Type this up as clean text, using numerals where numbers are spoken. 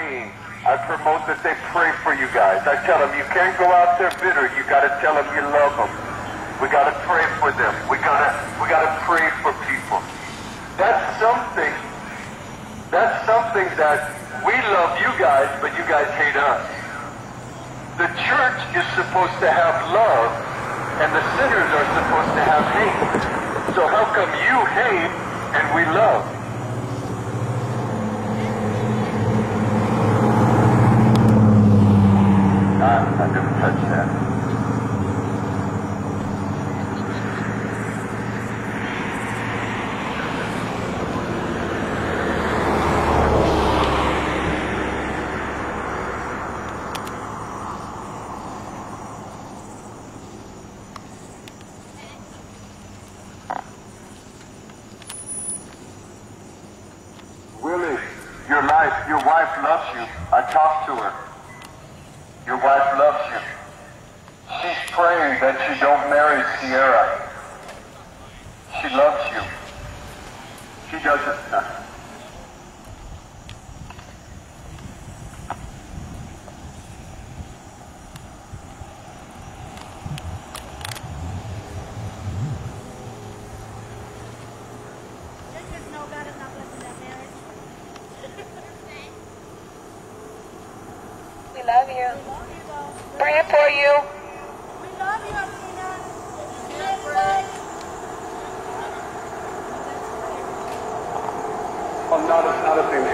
I promote that they pray for you guys. I tell them you can't go out there bitter. You got to tell them you love them. We got to pray for them. We got to pray for people. That's something that we love you guys, but you guys hate us. The church is supposed to have love, and the sinners are supposed to have hate. So how come you hate and we love? I never touched that. Willie, your wife loves you. I talked to her. Your wife loves you. She's praying that you don't marry Sierra. She loves you. She doesn't. We love you. Praying for you. We love you, Amina. Well, not a thing.